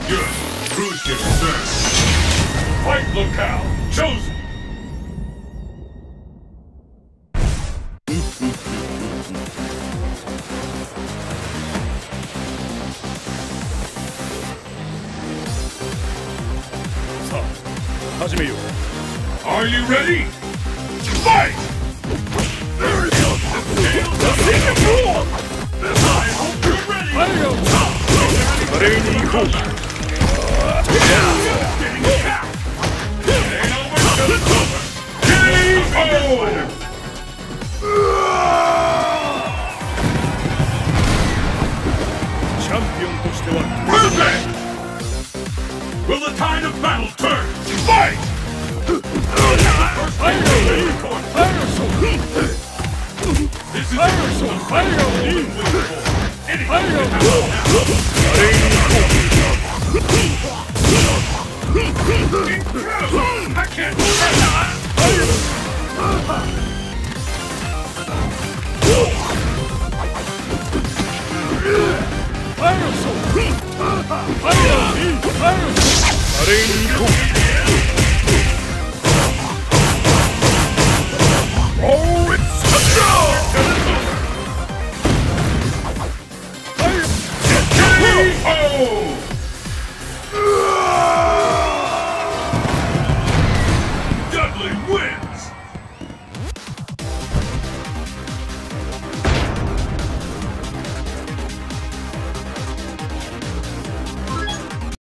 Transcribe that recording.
Good. Cruise ship sir. Fight locale chosen. さあ、始めよう。 Are you ready? Fight! There it goes. I hope you're ready. 華麗に行こう。 チャンピオンとしては Perfect! Will the tide of battle turn? Fight! This is the fight you've been waiting for. Anything can happen. Incredible! I can't believe that! Fire!